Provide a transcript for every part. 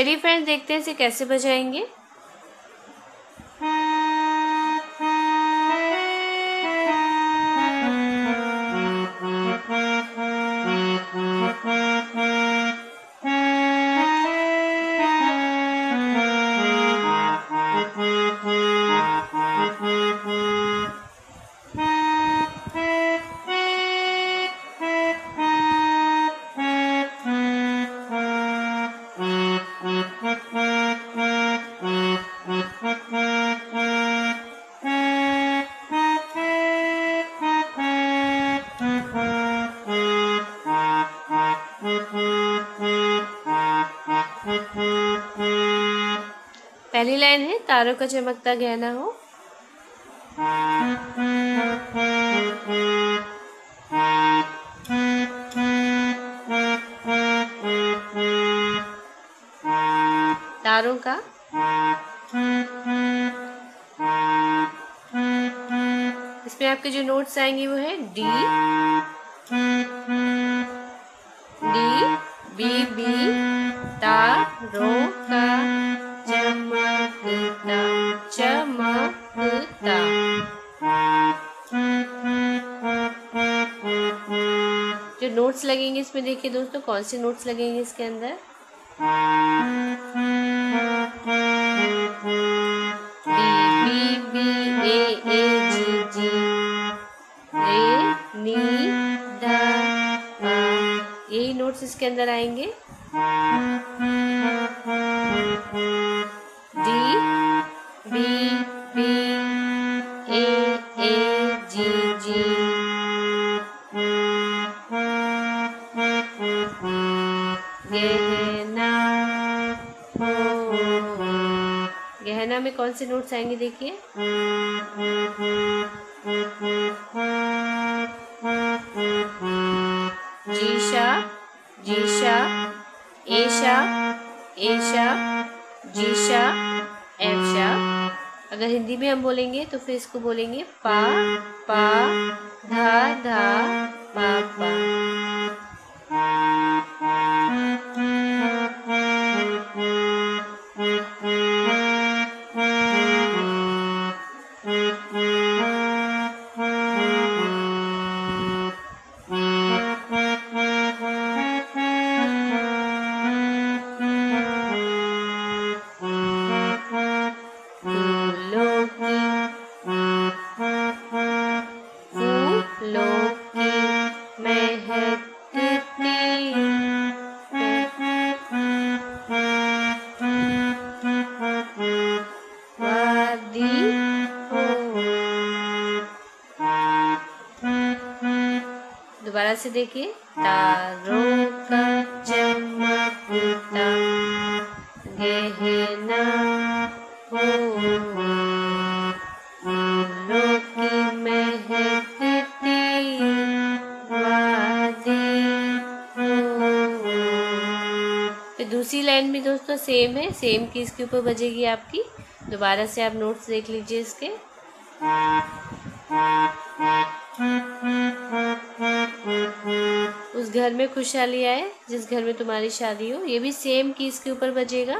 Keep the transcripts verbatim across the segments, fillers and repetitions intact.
चलिए फ्रेंड्स, देखते हैं इसे कैसे बजाएंगे। पहली लाइन है तारों का चमकता गहना हो। तारों का इसमें आपके जो नोट्स आएंगे वो है डी, डी, बी, बी, तारों का चमकता चमकता। जो नोट्स लगेंगे इसमें देखिए दोस्तों, कौन से नोट्स लगेंगे इसके अंदर। B, B, B, A, A, G, G, रे, नी, धा, पा, यही नोट्स इसके अंदर आएंगे। D, B, B, A, A, G, G, गहना हो। गहना में कौन से नोट्स आएंगे देखिए। जीशा, जीशा, एशा, एशा, जीशा, एफशा। अगर हिंदी में हम बोलेंगे तो फिर इसको बोलेंगे पा, पा, धा, धा, पा, पा। दोबारा से देखिए। तारों का चमकता गहना हो, फूलों की महकती वादी हो। तो दूसरी लाइन भी दोस्तों सेम है, सेम की इसके ऊपर बजेगी आपकी। दोबारा से आप नोट्स देख लीजिए इसके। उस घर में खुशहाली आए जिस घर में तुम्हारी शादी हो, ये भी सेम की इसके ऊपर बजेगा।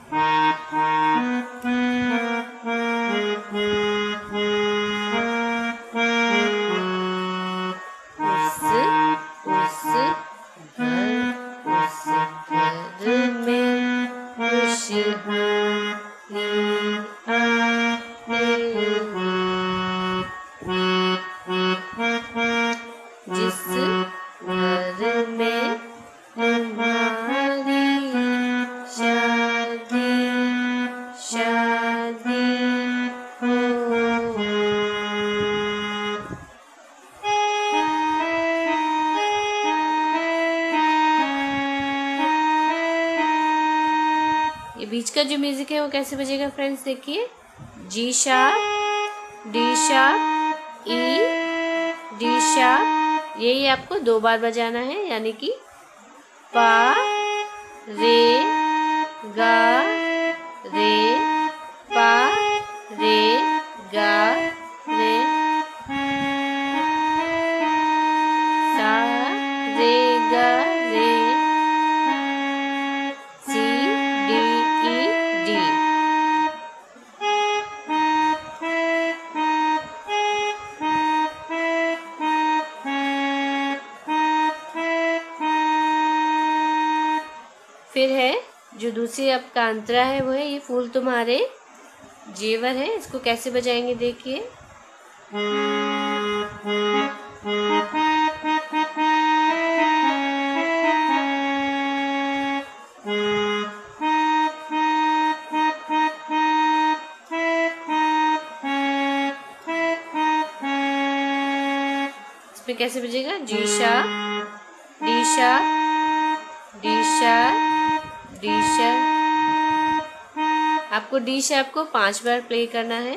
उस उस घर उस घर में खुशहाली आए जिस घर में तुम्हारी शादी शादी हो। ये बीच का जो म्यूजिक है वो कैसे बजेगा फ्रेंड्स देखिए। G sharp, D sharp, E, D sharp, यही आपको दो बार बजाना है, यानी कि पा, रे, गा, रे, पा, रे, गा, रे, सा, रे, गा, रे, सी, डी, फिर है जो दूसरी आपका अंतरा है वो है ये फूल तुम्हारे जेवर है। इसको कैसे बजाएंगे देखिए। इसमें कैसे बजेगा, G sharp, D sharp, D sharp, D sharp. आपको डी शार्प को पांच बार प्ले करना है।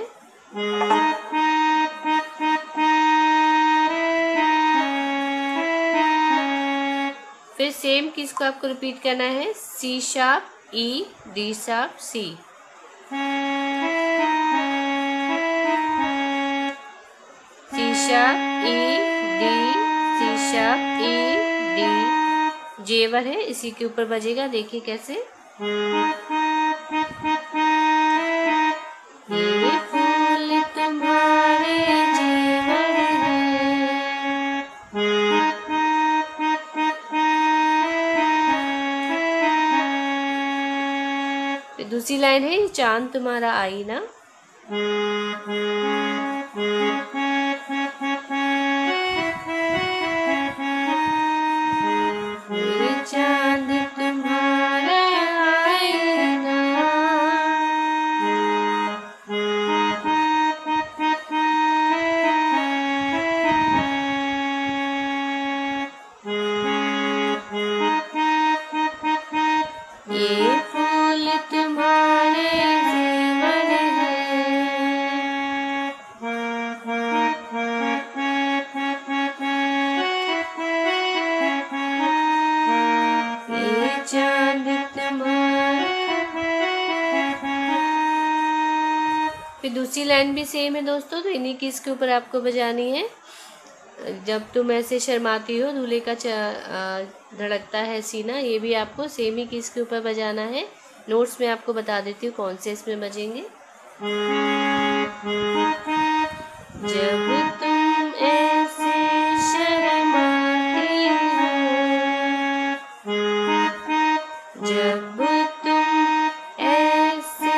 फिर सेम कीज को आपको रिपीट करना है, C sharp, E, D sharp, C. C sharp, E, D, C sharp, E, D. जेवर है इसी के ऊपर बजेगा, देखिए कैसे। ये फूल तुम्हारे जेवर है। फिर दूसरी लाइन है, चांद तुम्हारा आईना। चांद तुम्हारा आईना। ये फूल तुम्हारे जेवर है। चांद तुम्हारा। फिर दूसरी लाइन भी सेम है दोस्तों, तो इन्हीं की इसके ऊपर आपको बजानी है। जब तुम ऐसे शर्माती हो, दूल्हे का धड़कता है सीना, ये भी आपको सेम ही की इसके ऊपर बजाना है। नोट्स में आपको बता देती हूँ कौन से इसमें बजेंगे। जब तुम ऐसे शर्माती हो, जब तुम ऐसे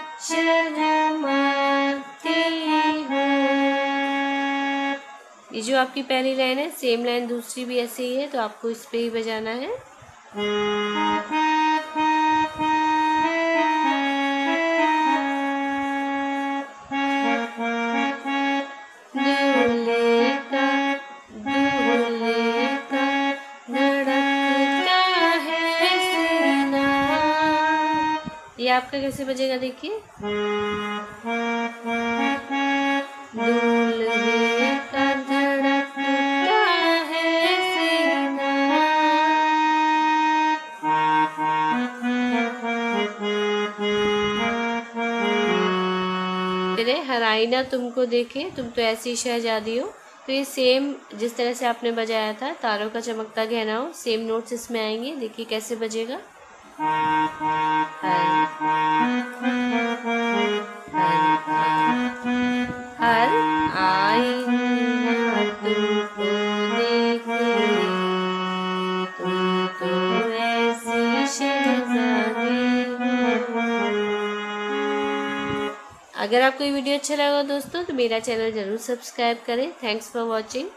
शर्माती हो। ये जो आपकी पहली लाइन है, सेम लाइन दूसरी भी ऐसे ही है, तो आपको इस पे ही बजाना है। दूल्हे का दूल्हे का धड़कता है सीना। ये आपका कैसे बजेगा देखिए। दूल्हे का धड़कता है सीना। फिर हर आईना तुमको देखे, तुम तो ऐसी शहजादी हो। तो ये सेम जिस तरह से आपने बजाया था, तारों का चमकता गहना हो, सेम नोट्स इसमें आएंगे। देखिए कैसे बजेगा। हर आईना तुमको देखे, तुम तो ऐसी शहजादी हो। अगर आपको ये वीडियो अच्छा लगा दोस्तों, तो मेरा चैनल जरूर सब्सक्राइब करें। Thanks for watching.